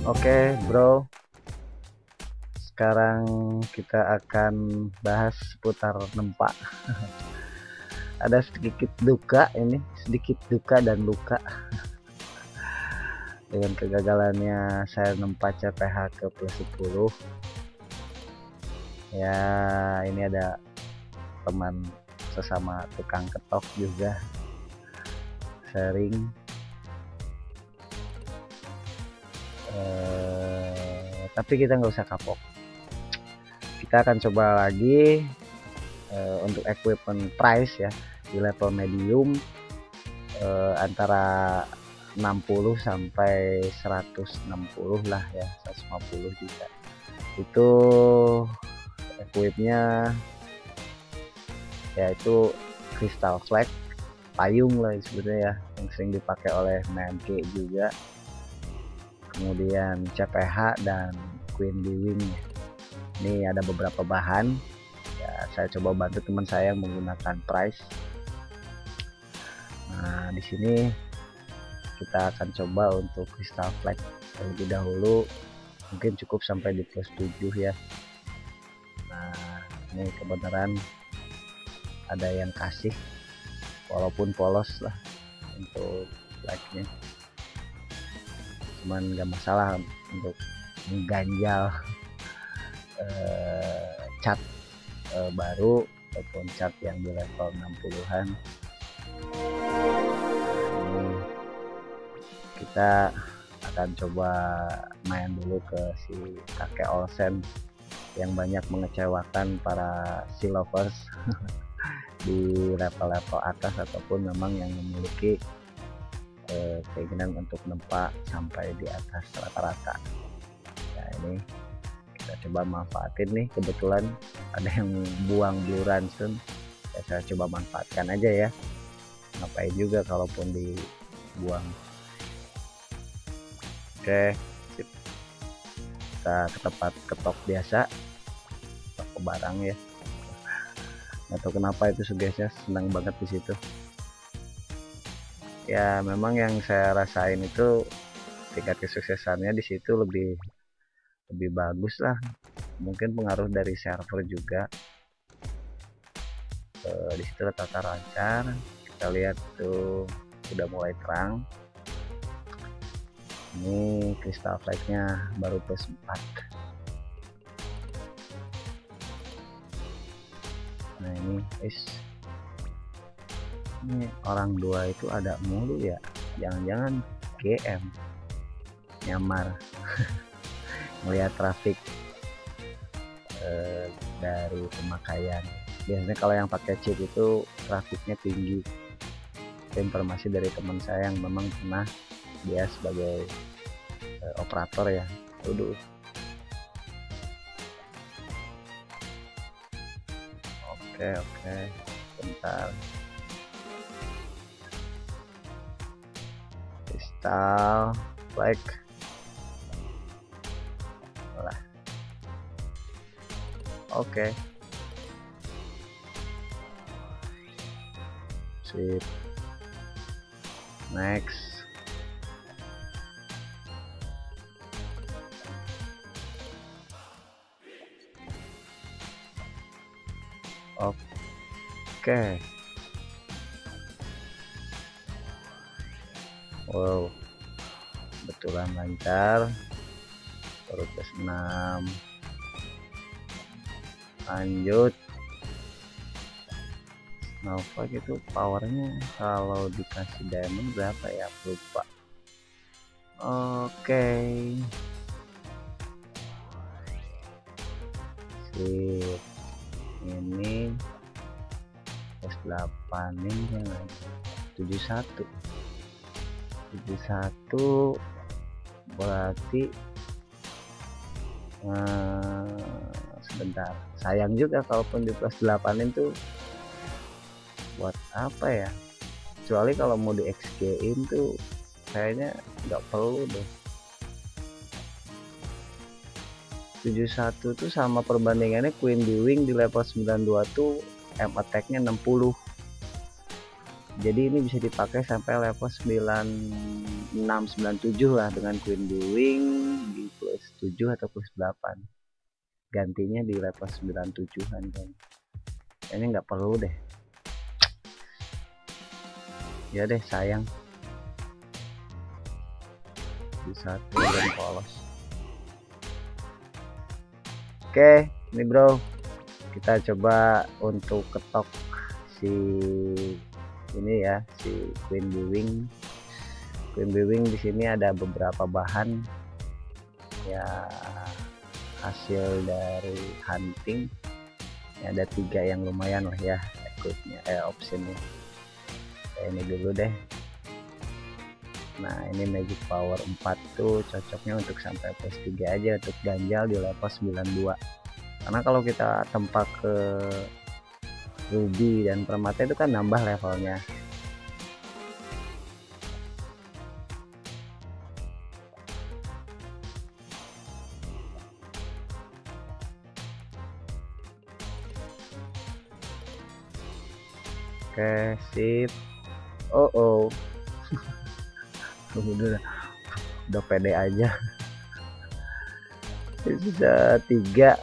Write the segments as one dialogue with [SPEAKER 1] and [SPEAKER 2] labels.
[SPEAKER 1] Oke, bro. Sekarang kita akan bahas seputar nempa. Ada sedikit duka ini, sedikit duka dan luka dengan kegagalannya saya nempa CPH ke plus 10. Ya, ini ada teman sesama tukang ketok juga sharing. Tapi kita nggak usah kapok, kita akan coba lagi untuk equipment price ya di level medium antara 60 sampai 160 lah ya, 150 juga. Itu equipnya yaitu crystal flag, payung lah sebenarnya ya, yang sering dipakai oleh MG juga. Kemudian CPH dan Queen di wing. Ini ada beberapa bahan ya, saya coba bantu teman saya yang menggunakan price. Nah, di sini kita akan coba untuk crystal flag terlebih dahulu, mungkin cukup sampai di plus 7 ya. Nah, ini kebenaran ada yang kasih, walaupun polos lah untuk flagnya, cuman nggak masalah untuk mengganjal cat baru ataupun cat yang di level 60-an. Kita akan coba main dulu ke si kakek Olsen yang banyak mengecewakan para sea lovers di level-level atas ataupun memang yang memiliki keinginan untuk nempa sampai di atas rata-rata. Nah, ini kita coba manfaatin nih, kebetulan ada yang buang blue ransom ya, saya coba manfaatkan aja ya, ngapain juga kalaupun dibuang. Oke, sip. Kita ke tempat ketok biasa, toko barang ya. Nggak tahu kenapa itu sugesnya senang banget di situ. Ya memang yang saya rasain itu tingkat kesuksesannya di situ lebih bagus lah. Mungkin pengaruh dari server juga. Di situ tata lancar. Kita lihat tuh udah mulai terang. Ini crystal flagnya baru plus 4. Nah ini ini orang dua itu ada mulu ya, jangan-jangan GM nyamar melihat trafik dari pemakaian. Biasanya kalau yang pakai chip itu trafiknya tinggi. Informasi dari teman saya yang memang pernah dia sebagai operator ya. Udah. Oke, bentar. Crystal flag. Oke. Sip. Next. Oke. Wow, betulan lancar. Baru plus 6. Lanjut. Nova gitu powernya kalau dikasih diamond berapa ya, lupa. Oke. Sip. Ini plus 8 ini jangan 71 berarti sebentar, sayang juga kalaupun di plus 8 itu buat apa ya, kecuali kalau mau di XG in tuh kayaknya nggak perlu deh. 71 tuh sama perbandingannya Queen di wing di level 92 tuh M attack nya 60. Jadi ini bisa dipakai sampai level 96 97 lah dengan Queen Wing di plus 7 atau plus 8. Gantinya di level 97-an kan. Kayaknya nggak perlu deh. Ya deh, sayang. Bisa turun polos. Oke, ini bro. Kita coba untuk ketok si ini ya, si Queen Wing. Queen Wing di sini ada beberapa bahan ya, hasil dari hunting ya, ada 3 yang lumayan lah ya equipnya, optionnya. Ini dulu deh. Nah ini magic power 4 tuh cocoknya untuk sampai plus 3 aja untuk ganjal di level 92, karena kalau kita tempat ke ruby dan permata itu kan nambah levelnya. Oke sip. Oh udah pede aja. Bisa 3.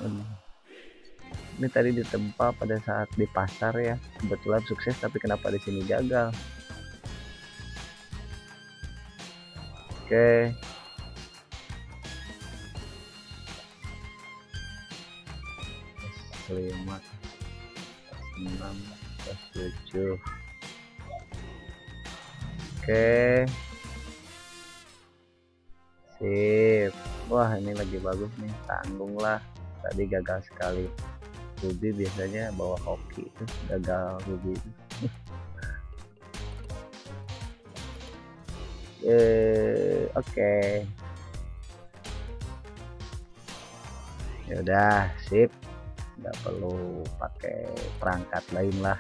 [SPEAKER 1] Ini tadi ditempa pada saat di pasar ya, kebetulan sukses, tapi kenapa di sini gagal? Oke. Plus 5 plus 6 plus 7. Oke sip. Wah ini lagi bagus nih, tanggung lah, tadi gagal sekali. Ruby biasanya bawa hoki itu, gagal Ruby. Oke. Ya udah sip, nggak perlu pakai perangkat lain lah.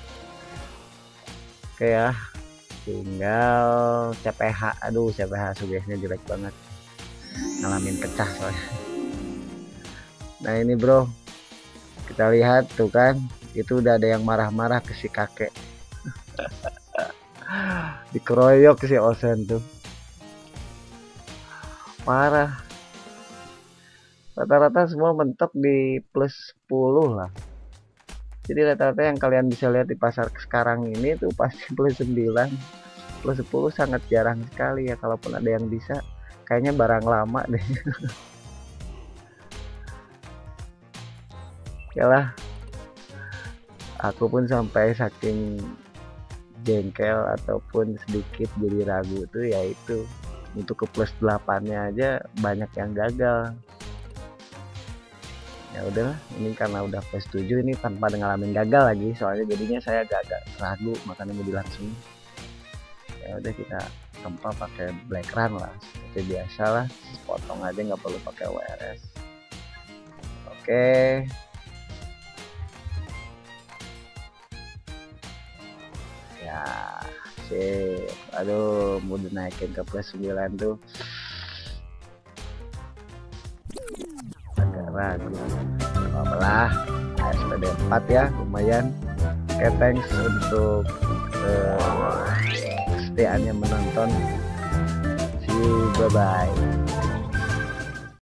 [SPEAKER 1] Oke ya, tinggal CPH. Aduh CPH sugesnya jelek banget, ngalamin pecah soalnya. Nah ini bro, kita lihat tuh kan, itu udah ada yang marah-marah ke si kakek. Dikeroyok si Osen tuh, parah. Rata-rata semua mentok di plus 10 lah. Jadi rata-rata yang kalian bisa lihat di pasar sekarang ini tuh pasti plus 9, plus 10 sangat jarang sekali ya. Kalaupun ada yang bisa, kayaknya barang lama deh. Yalah, aku pun sampai saking jengkel ataupun sedikit jadi ragu tuh, yaitu untuk ke plus 8 nya aja banyak yang gagal. Ya udahlah, ini karena udah plus 7 ini tanpa ngalamin gagal lagi, soalnya jadinya saya agak ragu, makanya mau dilangsung. Ya udah kita tempa pakai black run lah seperti biasa lah, potong aja, nggak perlu pakai WRS. Oke. Ya sip. Aduh mau dinaikin ke plus 9 tuh agak ragu. Apalah, ASPD 4 ya, lumayan. Oke, thanks untuk kesetiaannya menonton. See you, bye bye.